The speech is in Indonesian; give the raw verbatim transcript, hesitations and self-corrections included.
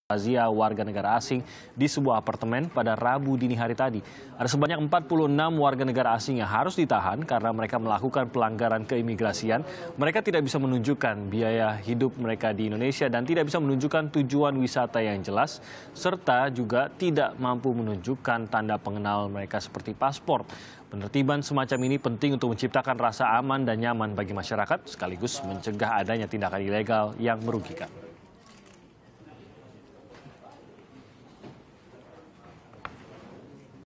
razia warga negara asing di sebuah apartemen pada Rabu dini hari tadi. Ada sebanyak empat puluh enam warga negara asing yang harus ditahan karena mereka melakukan pelanggaran keimigrasian. Mereka tidak bisa menunjukkan biaya hidup mereka di Indonesia dan tidak bisa menunjukkan tujuan wisata yang jelas, serta juga tidak mampu menunjukkan tanda pengenal mereka seperti paspor. Penertiban semacam ini penting untuk menciptakan rasa aman dan nyaman bagi masyarakat, sekaligus mencegah adanya tindakan ilegal yang merugikan.